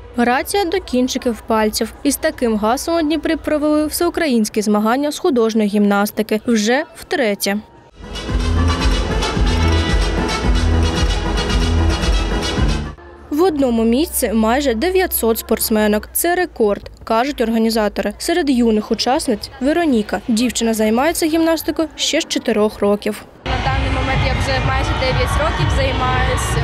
Грація до кінчиків пальців. Із таким гаслом у Дніпрі провели всеукраїнські змагання з художньої гімнастики. Вже втретє. В одному місці майже 900 спортсменок. Це рекорд, кажуть організатори. Серед юних учасниць – Вероніка. Дівчина займається гімнастикою ще з 4 років. На даний момент я вже майже 9 років займаюся.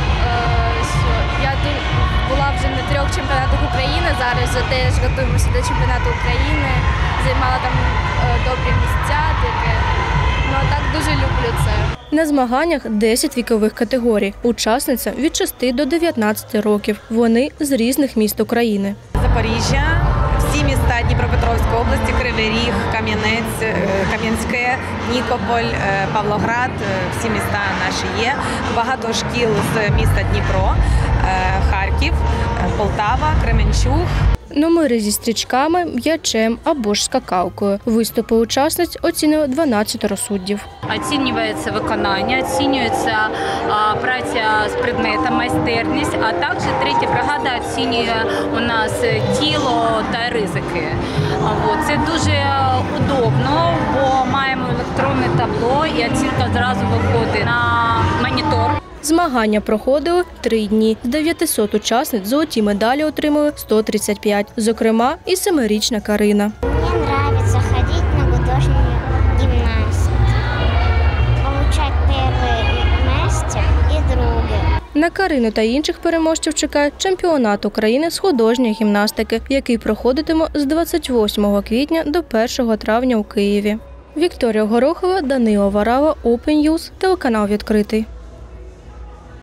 Я була вже на 3 чемпіонатах України, зараз теж готуємося до чемпіонату України. Займала там добрі місця, таке. Ну, а так дуже люблю це. На змаганнях 10 вікових категорій. Учасниця від 6 до 19 років. Вони з різних міст України. Запоріжжя, всі міста Дніпропетровської області, Кривий Ріг, Кам'янець, Кам'янське, Нікополь, Павлоград, всі міста наші є. Багато шкіл з міста Дніпро, Харків, Полтава, Кременчуг. Номери зі стрічками, м'ячем або ж скакалкою. Виступи учасниць оцінює 12 суддів. Оцінюється виконання, оцінюється праця з предметом, майстерність, а також третя бригада оцінює у нас тіло та ризики. Це дуже удобно, бо маємо електронне табло і оцінка зразу виходить на монітор. Змагання проходили 3 дні. З 900 учасниць золоті медалі отримали 135, зокрема і 7-річна Карина. Мені подобається ходити на художню гімнастику, отримати перше місце і друге. На Карину та інших переможців чекає чемпіонат України з художньої гімнастики, який проходитиме з 28 квітня до 1 травня у Києві. Вікторія Горохова, Данило Варава, Open News, телеканал «Відкритий».